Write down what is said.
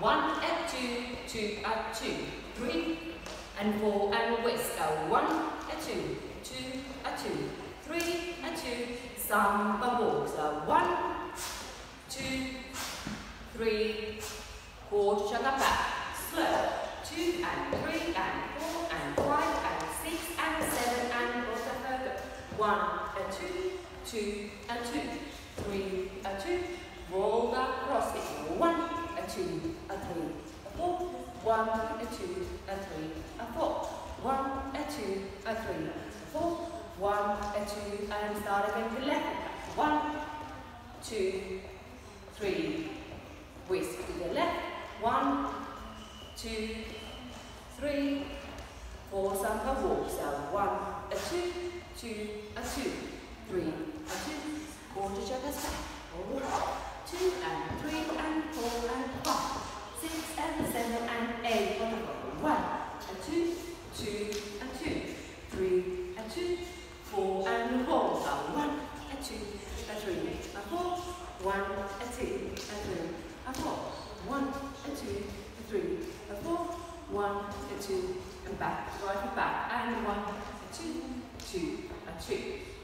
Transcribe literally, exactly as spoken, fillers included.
one and two, two and two, three and four and whisk. A one and two, two and two, three and two. Samba walks. A one, two, three, quarter shaka back. Slow. Two and three and four and five and six and seven and quarter further. One and two, two and two, three and two. Roll that cross it. One and two and three and four. One and two and three and four. One and two and three and four. One and two and start again to left. One, two, three. Whisk to the left. One, two, three, four. Samba walks. One and two, two and two, three and two. Quarter shaka back. Two and three and four and five, six and seven and eight. One and two, two and two, three and two, four and four. One and two and three and four. One and two and three and four. One and two and three and four. One and two and back, right and back, and one and two, two and two.